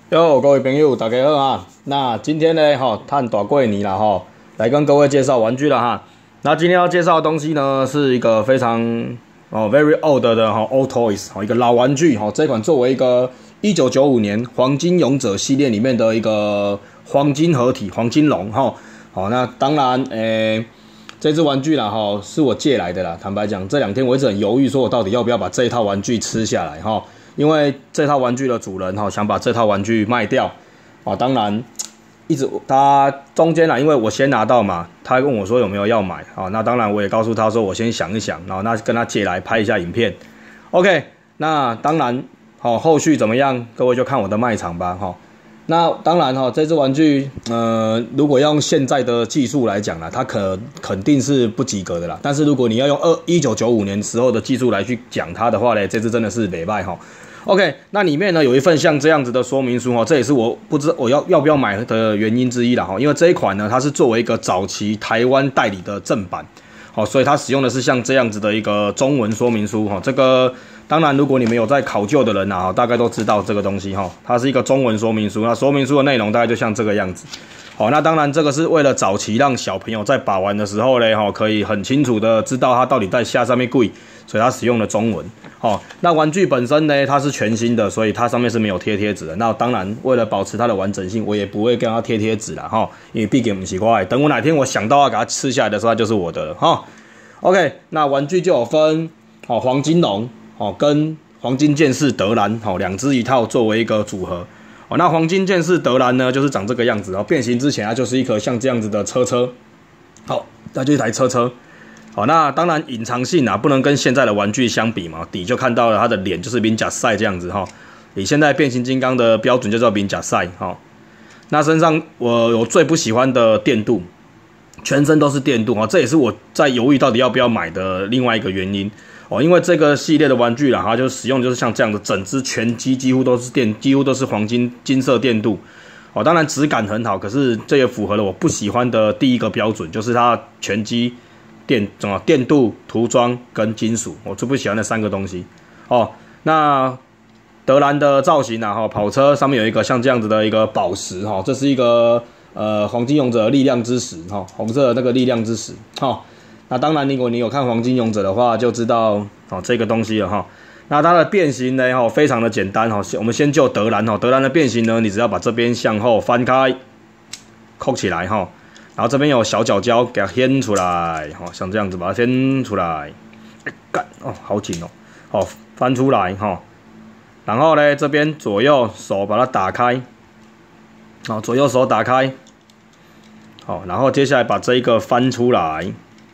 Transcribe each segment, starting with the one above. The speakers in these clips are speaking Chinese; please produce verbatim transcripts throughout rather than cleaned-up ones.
哟，各位朋友，大家好啊！那今天呢，哈，探大过年啦，哈，来跟各位介绍玩具了哈。那今天要介绍的东西呢，是一个非常哦 very old 的哈 old toys， 哈，一个老玩具哈。这款作为一个一九九五年黄金勇者系列里面的一个黄金合体黄金龙哈。好，那当然，诶、欸，这只玩具啦哈，是我借来的啦。坦白讲，这两天我一直很犹豫，说我到底要不要把这一套玩具吃下来哈。因为这套玩具的主人哈想把这套玩具卖掉，啊，当然一直他中间啦，因为我先拿到嘛，他问我说有没有要买啊，那当然我也告诉他说我先想一想，然后那跟他借来拍一下影片 ，OK， 那当然好，后续怎么样，各位就看我的卖场吧哈。那当然哈，这只玩具呃，如果要用现在的技术来讲啦，它可肯定是不及格的啦。但是如果你要用二一九九五年时候的技术来去讲它的话呢，这只真的是没败哈。OK， 那里面呢有一份像这样子的说明书哈，这也是我不知道我要要不要买的原因之一啦哈。因为这一款呢，它是作为一个早期台湾代理的正版，好，所以它使用的是像这样子的一个中文说明书哈。这个当然，如果你们有在考究的人啊，大概都知道这个东西哈，它是一个中文说明书。那说明书的内容大概就像这个样子。好，那当然这个是为了早期让小朋友在把玩的时候呢，哈，可以很清楚的知道它到底在下上面贵，所以它使用了中文。好，那玩具本身呢，它是全新的，所以它上面是没有贴贴纸的。那当然，为了保持它的完整性，我也不会跟它贴贴纸啦，哈，因为毕竟不是我的。等我哪天我想到要给它吃下来的时候，它就是我的了，哈。OK， 那玩具就有分，好，黄金龙，好，跟黄金剑士德兰，好，两只一套作为一个组合。哦，那黄金剑士德兰呢，就是长这个样子。然后变形之前，它就是一颗像这样子的车车。好，它就是一台车车。好，那当然隐藏性啊，不能跟现在的玩具相比嘛。底就看到了它的脸就是明甲赛这样子哈。以现在变形金刚的标准就叫明甲赛哈。那身上我有最不喜欢的电镀，全身都是电镀啊，这也是我在犹豫到底要不要买的另外一个原因。哦，因为这个系列的玩具啦，它就使用就是像这样的整只全机几乎都是电，几乎都是黄金金色电镀。哦，当然质感很好，可是这也符合了我不喜欢的第一个标准，就是它全机电啊电镀、涂装跟金属，我最不喜欢的三个东西。哦，那德兰的造型啊，哈，跑车上面有一个像这样子的一个宝石哈，这是一个呃黄金勇者力量之石哈，红色的那个力量之石哈。那当然，如果你有看《黄金勇者》的话，就知道哦这个东西了哈。那它的变形呢，哈，非常的简单哈。我们先就德兰哈，德兰的变形呢，你只要把这边向后翻开，扣起来哈，然后这边有小角胶给它掀出来，哈，像这样子把它掀出来，干哦，好紧哦，好翻出来哈。然后呢，这边左右手把它打开，好，左右手打开，好，然后接下来把这一个翻出来。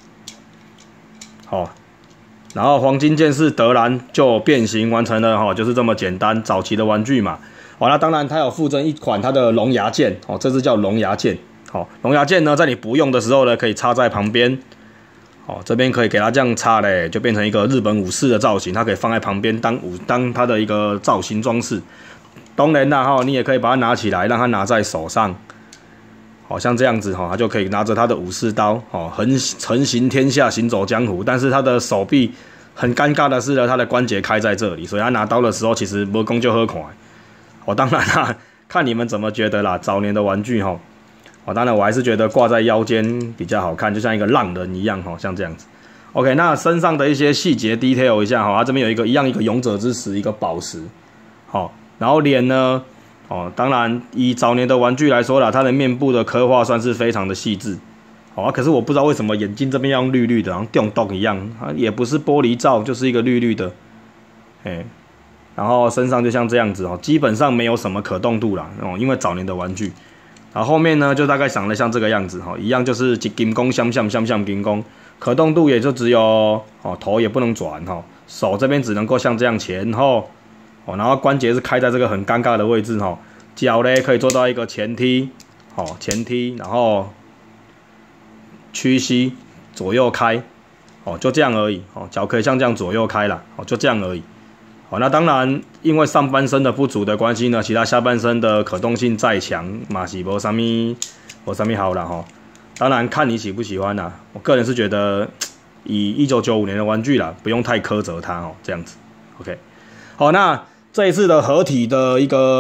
好，然后黄金剑士德兰就变形完成了哈，就是这么简单，早期的玩具嘛。好，那当然它有附赠一款它的龙牙剑，哦，这只叫龙牙剑。好，龙牙剑呢，在你不用的时候呢，可以插在旁边。好，这边可以给它这样插嘞，就变成一个日本武士的造型，它可以放在旁边当武当它的一个造型装饰。当然啦哈，你也可以把它拿起来，让它拿在手上。好像这样子哈，他就可以拿着他的武士刀，哦，横横行天下，行走江湖。但是他的手臂很尴尬的是呢，他的关节开在这里，所以他拿刀的时候其实没功就喝快。哦，当然啦，看你们怎么觉得啦。早年的玩具哈，哦，当然我还是觉得挂在腰间比较好看，就像一个浪人一样哈，像这样子。OK， 那身上的一些细节 detail 一下哈，它这边有一个一样一个勇者之石，一个宝石，好，然后脸呢？哦，当然，以早年的玩具来说啦，它的面部的刻画算是非常的细致。好、哦啊，可是我不知道为什么眼睛这边要用绿绿的，好像电动一样，它也不是玻璃罩，就是一个绿绿的。哎，然后身上就像这样子哦，基本上没有什么可动度啦，哦，因为早年的玩具。然后后面呢，就大概长得像这个样子哈、哦，一样就是金弓相像相像金弓，可动度也就只有哦，头也不能转哈、哦，手这边只能够像这样前后。哦，然后关节是开在这个很尴尬的位置哈，脚呢可以做到一个前踢，好前踢，然后屈膝左右开，哦就这样而已，哦脚可以像这样左右开啦，哦就这样而已。好，那当然因为上半身的不足的关系呢，其他下半身的可动性再强，嘛是无啥咪无啥咪好啦哈。当然看你喜不喜欢啦，我个人是觉得以一九九五年的玩具啦，不用太苛责它哦，这样子 ，OK。好，那这一次的合体的一个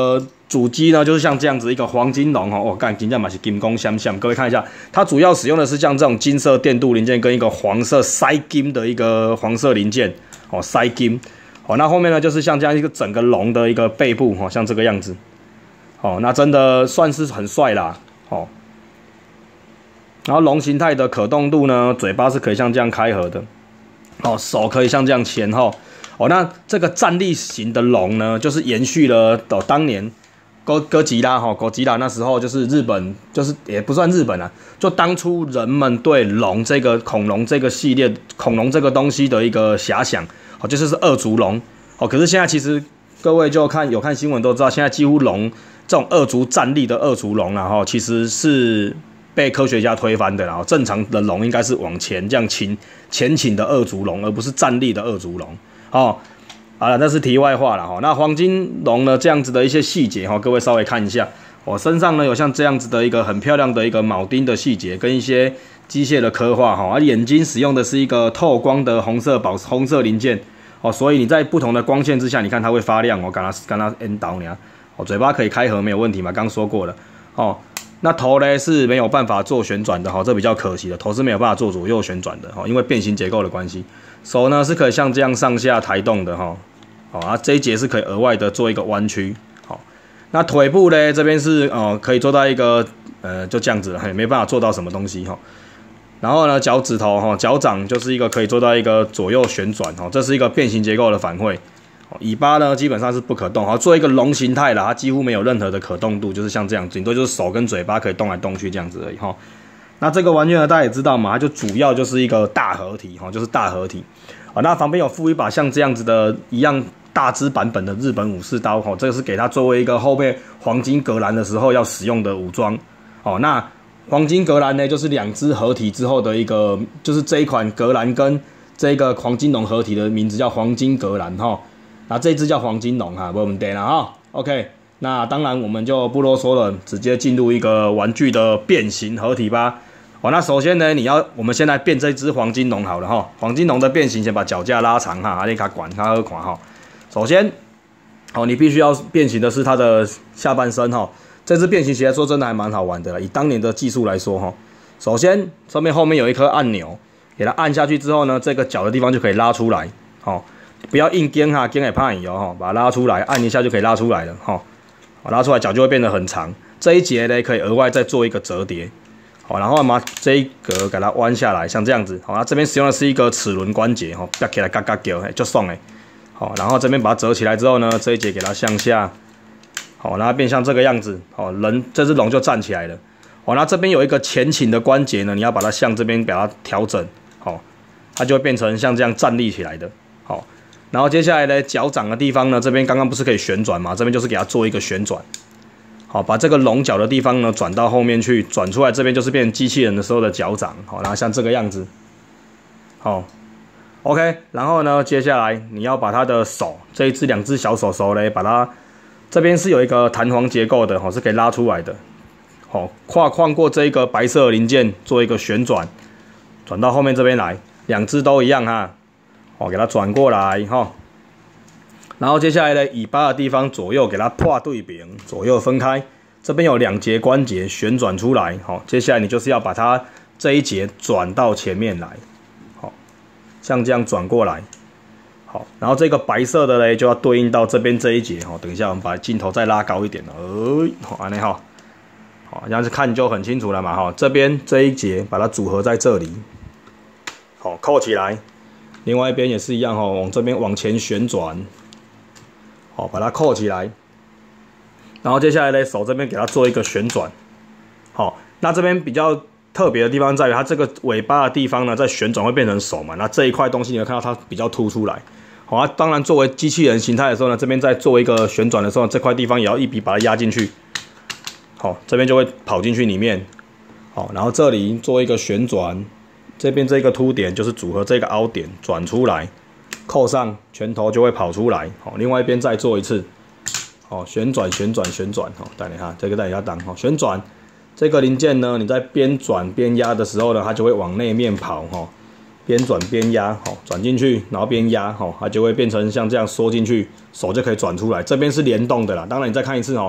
主机呢，就是像这样子一个黄金龙哦，我干，金价嘛是金光闪闪。各位看一下，它主要使用的是像这种金色电镀零件跟一个黄色塞金的一个黄色零件哦，塞金哦。那后面呢，就是像这样一个整个龙的一个背部哦，像这个样子哦，那真的算是很帅啦哦。然后龙形态的可动度呢，嘴巴是可以像这样开合的哦，手可以像这样前后哦。那这个站立型的龙呢，就是延续了哦当年。哥哥吉拉哈，哥吉拉那时候就是日本，就是也不算日本啊，就当初人们对龙这个恐龙这个系列恐龙这个东西的一个遐想，哦，就是是二足龙，哦，可是现在其实各位就看有看新闻都知道，现在几乎龙这种二足站立的二足龙啊，哈，其实是被科学家推翻的啦。正常的龙应该是往前这样倾前倾的二足龙，而不是站立的二足龙，哦。好了，那是题外话了哈。那黄金龙呢，这样子的一些细节哈，各位稍微看一下。我、哦、身上呢有像这样子的一个很漂亮的一个铆钉的细节，跟一些机械的刻画哈。而眼睛使用的是一个透光的红色宝红色零件哦，所以你在不同的光线之下，你看它会发亮哦。刚刚刚刚 N 导呢，哦，嘴巴可以开合没有问题嘛？刚说过了哦。那头呢是没有办法做旋转的哈，这比较可惜的，头是没有办法做左右旋转的哈，因为变形结构的关系。手呢是可以像这样上下抬动的哈，好啊，这一节是可以额外的做一个弯曲，好，那腿部呢这边是哦可以做到一个呃就这样子了，没办法做到什么东西哈。然后呢脚趾头哈脚掌就是一个可以做到一个左右旋转哈，这是一个变形结构的反馈。尾巴呢基本上是不可动，好，做一个龙形态啦，它几乎没有任何的可动度，就是像这样，顶多就是手跟嘴巴可以动来动去这样子而已哈。那这个玩具呢，大家也知道嘛，它就主要就是一个大合体哈，就是大合体。啊，那旁边有附一把像这样子的一样大只版本的日本武士刀哈，这个是给它作为一个后面黄金格兰的时候要使用的武装。哦，那黄金格兰呢，就是两只合体之后的一个，就是这一款格兰跟这个黄金龙合体的名字叫黄金格兰哈。那这只叫黄金龙哈，没问题啦哈。OK。那当然我们就不啰嗦了，直接进入一个玩具的变形合体吧。好，那首先呢，你要我们先来变这只黄金龙好了哈。黄金龙的变形，先把脚架拉长哈，阿你卡管它好看哈。首先，哦，你必须要变形的是它的下半身哈。这只变形起来说真的还蛮好玩的啦，以当年的技术来说哈。首先，上面后面有一颗按钮，给它按下去之后呢，这个脚的地方就可以拉出来，哦，不要硬跟哈，跟也怕你哦哈，把它拉出来，按一下就可以拉出来了哈。拉出来脚就会变得很长，这一节呢可以额外再做一个折叠，好，然后把这一格给它弯下来，像这样子，好，那这边使用的是一个齿轮关节，哈，夹起来嘎嘎叫，哎，就爽哎，好，然后这边把它折起来之后呢，这一节给它向下，好，让它变像这个样子，好，人这只龙就站起来了，好，那这边有一个前倾的关节呢，你要把它向这边把它调整，好，它就会变成像这样站立起来的，好。然后接下来呢，脚掌的地方呢，这边刚刚不是可以旋转吗？这边就是给它做一个旋转，好，把这个龙角的地方呢转到后面去，转出来这边就是变成机器人的时候的脚掌，好，然后像这个样子，好 ，OK， 然后呢，接下来你要把它的手这一只两只小手手嘞，把它这边是有一个弹簧结构的，好，是可以拉出来的，好，跨跨过这一个白色的零件做一个旋转，转到后面这边来，两只都一样哈。哦，给它转过来哈，然后接下来呢，尾巴的地方左右给它破对平，左右分开，这边有两节关节旋转出来，好，接下来你就是要把它这一节转到前面来，好，像这样转过来，好，然后这个白色的呢就要对应到这边这一节，哈，等一下我们把镜头再拉高一点了，哎，好，安尼哈，好，这样子看就很清楚了嘛，哈，这边这一节把它组合在这里，好，扣起来。另外一边也是一样哈，往这边往前旋转，好，把它扣起来。然后接下来呢，手这边给它做一个旋转，好，那这边比较特别的地方在于，它这个尾巴的地方呢，在旋转会变成手嘛，那这一块东西你会看到它比较凸出来，好，啊，当然作为机器人形态的时候呢，这边在做一个旋转的时候，这块地方也要一笔把它压进去，好，这边就会跑进去里面，好，然后这里做一个旋转。这边这个凸点就是组合这个凹点转出来，扣上拳头就会跑出来。好，另外一边再做一次，好，旋转旋转旋转，好，带你看这个带你下档，好，旋转这个零件呢，你在边转边压的时候呢，它就会往内面跑，哈，边转边压，好，转进去，然后边压，好，它就会变成像这样缩进去，手就可以转出来。这边是联动的啦，当然你再看一次哦，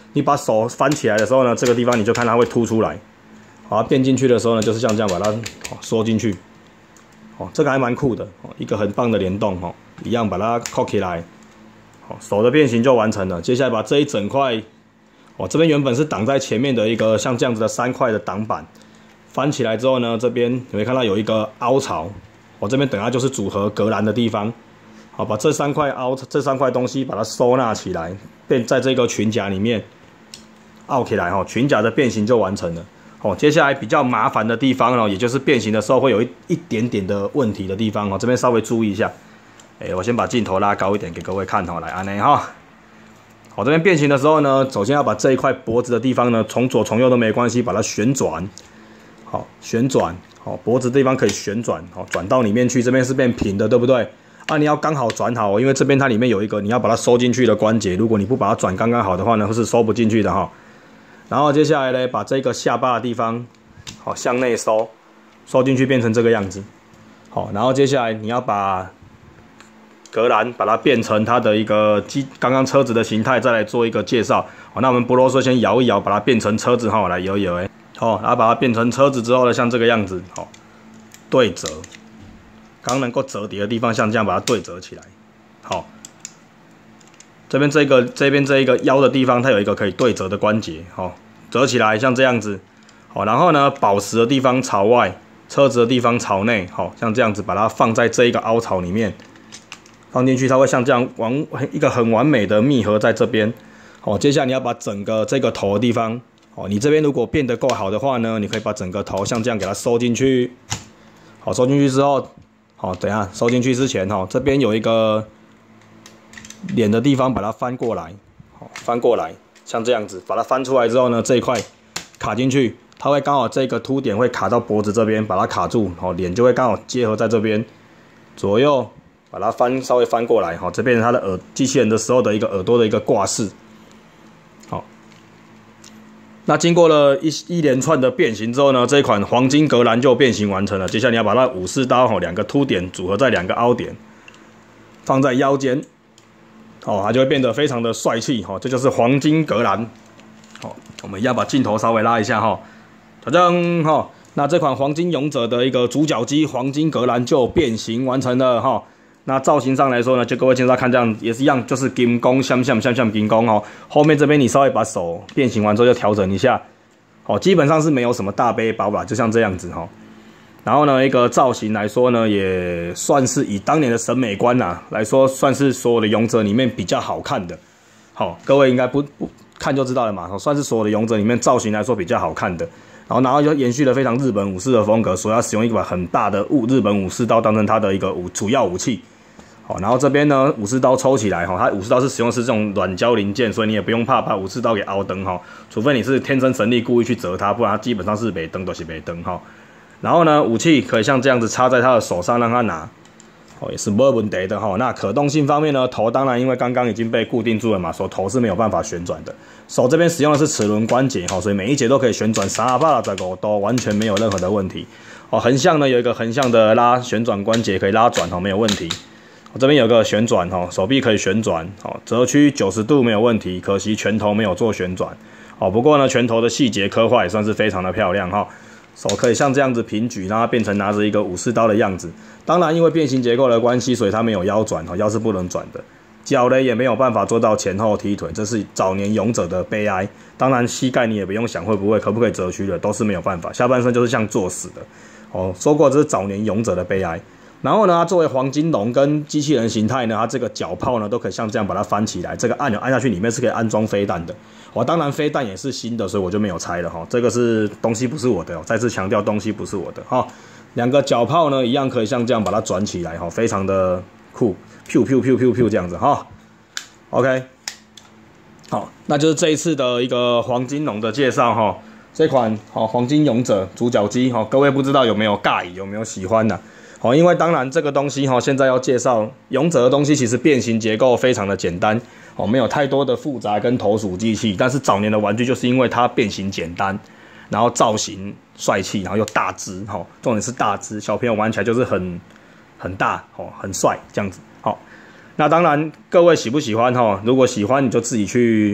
你把手翻起来的时候呢，这个地方你就看它会凸出来。好，变进去的时候呢，就是像这样把它缩进去。哦，这个还蛮酷的，哦，一个很棒的联动哦，一样把它扣起来。哦，手的变形就完成了。接下来把这一整块，哦，这边原本是挡在前面的一个像这样子的三块的挡板，翻起来之后呢，这边你会看到有一个凹槽。我这边等下就是组合隔栏的地方。好，把这三块凹这三块东西把它收纳起来，变在这个裙甲里面凹起来哈，裙甲的变形就完成了。哦，接下来比较麻烦的地方哦，也就是变形的时候会有一一点点的问题的地方哦，这边稍微注意一下。哎、欸，我先把镜头拉高一点给各位看哈，来安内哈。好，这边变形的时候呢，首先要把这一块脖子的地方呢，从左从右都没关系，把它旋转。好，旋转，好，脖子的地方可以旋转，好，转到里面去，这边是变平的，对不对？啊，你要刚好转好哦，因为这边它里面有一个你要把它收进去的关节，如果你不把它转刚刚好的话呢，是收不进去的哈。然后接下来呢，把这个下巴的地方，好，向内收，收进去变成这个样子。好，然后接下来你要把隔栏把它变成它的一个机刚刚车子的形态，再来做一个介绍。好，那我们不啰嗦，先摇一摇，把它变成车子哈，来摇一摇哎。好，然后把它变成车子之后呢，像这个样子，好，对折。刚能够折叠的地方，像这样把它对折起来。好，这边这个这边这一个腰的地方，它有一个可以对折的关节，好，折起来像这样子。好，然后呢，宝石的地方朝外，车子的地方朝内，好，像这样子把它放在这一个凹槽里面，放进去，它会像这样完一个很完美的密合在这边。好，接下来你要把整个这个头的地方，哦，你这边如果变得够好的话呢，你可以把整个头像这样给它收进去。好，收进去之后。好，等一下收进去之前，哈，这边有一个脸的地方，把它翻过来，好，翻过来，像这样子，把它翻出来之后呢，这一块卡进去，它会刚好这个凸点会卡到脖子这边，把它卡住，好，脸就会刚好结合在这边，左右把它翻稍微翻过来，好，这变成它的耳机器人的时候的一个耳朵的一个挂饰，好。那经过了一一连串的变形之后呢，这一款黄金格兰就变形完成了。接下来你要把它武士刀哈两个凸点组合在两个凹点，放在腰间，哦，它就会变得非常的帅气哈。这就是黄金格兰。好，我们要把镜头稍微拉一下哈，噔噔哈。那这款黄金勇者的一个主角机黄金格兰就变形完成了哈。那造型上来说呢，就各位现在看这样也是一样，就是金光像像像像金光哦。后面这边你稍微把手变形完之后就调整一下，哦，基本上是没有什么大背包啦，就像这样子哈。然后呢，一个造型来说呢，也算是以当年的审美观呐来说，算是所有的勇者里面比较好看的。好，各位应该不不看就知道了嘛，算是所有的勇者里面造型来说比较好看的。然后，然后就延续了非常日本武士的风格，所以要使用一把很大的武日本武士刀当成它的一个武主要武器。好，然后这边呢，武士刀抽起来哈，它武士刀是使用的是这种软胶零件，所以你也不用怕把武士刀给凹灯哈，除非你是天生神力故意去折它，不然它基本上是没灯都是没灯哈。然后呢，武器可以像这样子插在他的手上让他拿，哦，也是没问题的哈。那可动性方面呢，头当然因为刚刚已经被固定住了嘛，所以头是没有办法旋转的。手这边使用的是齿轮关节哈，所以每一节都可以旋转三百六十五度，完全没有任何的问题。哦，横向呢有一个横向的拉旋转关节可以拉转哈，没有问题。我这边有个旋转哈，手臂可以旋转，哦，折曲九十度没有问题，可惜拳头没有做旋转，哦，不过呢，拳头的细节刻画也算是非常的漂亮哈，手可以像这样子平举，让它变成拿着一个武士刀的样子。当然，因为变形结构的关系，所以它没有腰转，哦，腰是不能转的。脚呢也没有办法做到前后踢腿，这是早年勇者的悲哀。当然，膝盖你也不用想会不会可不可以折曲的，都是没有办法。下半身就是像作死的，哦，说过这是早年勇者的悲哀。然后呢，它作为黄金龙跟机器人形态呢，它这个脚炮呢都可以像这样把它翻起来，这个按钮按下去里面是可以安装飞弹的。哦，当然飞弹也是新的，所以我就没有拆了哈。这个是东西不是我的，再次强调东西不是我的哈。两个脚炮呢一样可以像这样把它转起来哈，非常的酷，咻咻咻咻咻这样子哈。OK， 好，那就是这一次的一个黄金龙的介绍哈。这款好黄金勇者主角机哈，各位不知道有没有尬意，有没有喜欢呢？好，因为当然这个东西哈，现在要介绍勇者的东西，其实变形结构非常的简单哦，没有太多的复杂跟投鼠忌器。但是早年的玩具就是因为它变形简单，然后造型帅气，然后又大只哈，重点是大只，小朋友玩起来就是很很大哦，很帅这样子。好，那当然各位喜不喜欢哈？如果喜欢你就自己去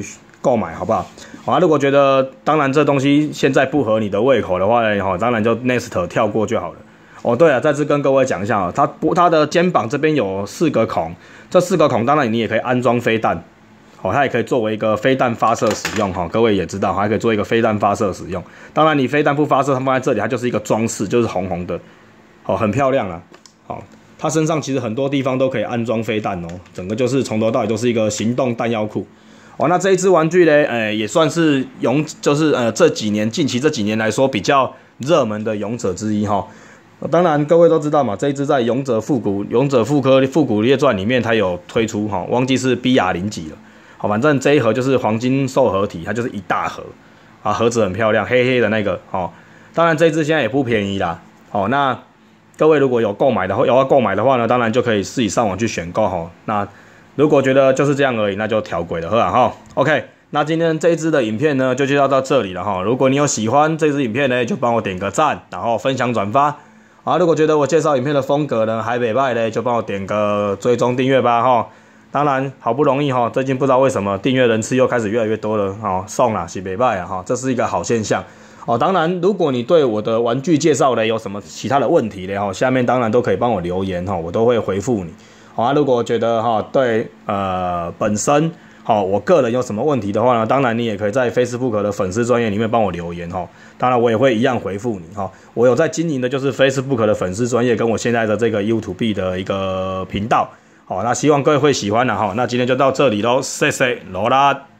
购买，好不好？好啊，如果觉得当然这东西现在不合你的胃口的话呢，哈，当然就 Next 跳过就好了。哦，对了，再次跟各位讲一下啊，它它的肩膀这边有四个孔，这四个孔当然你也可以安装飞弹，哦，它也可以作为一个飞弹发射使用哈。各位也知道，还可以做一个飞弹发射使用。当然你飞弹不发射，它放在这里，它就是一个装饰，就是红红的，哦，很漂亮啊。好，它身上其实很多地方都可以安装飞弹哦，整个就是从头到尾都是一个行动弹药库。哦，那这一支玩具呢，呃，也算是勇，就是呃这几年近期这几年来说比较热门的勇者之一哈。当然各位都知道嘛，这一支在勇者复古勇者复刻复古列传里面它有推出哈，忘记是 B R 零几了。好，反正这一盒就是黄金兽合体，它就是一大盒啊，盒子很漂亮，黑黑的那个哦。当然这一支现在也不便宜啦。哦，那各位如果有购买的话，有要购买的话呢，当然就可以自己上网去选购哈。那如果觉得就是这样而已，那就调轨了，好吧哈。OK， 那今天这一支的影片呢，就介绍到这里了哈。如果你有喜欢这支影片呢，就帮我点个赞，然后分享转发。啊，如果觉得我介绍影片的风格呢还不错呢，就帮我点个追踪订阅吧哈。当然好不容易哈，最近不知道为什么订阅人次又开始越来越多了哈，送啦是不错啊哈，这是一个好现象。哦，当然，如果你对我的玩具介绍呢有什么其他的问题呢，哈，下面当然都可以帮我留言哈，我都会回复你。好啊，如果觉得哈对呃本身好我个人有什么问题的话呢，当然你也可以在 Facebook 的粉丝专页里面帮我留言哈，当然我也会一样回复你哈。我有在经营的就是 Facebook 的粉丝专页跟我现在的这个 YouTube 的一个频道，好，那希望各位会喜欢的哈。那今天就到这里喽，谢谢罗拉。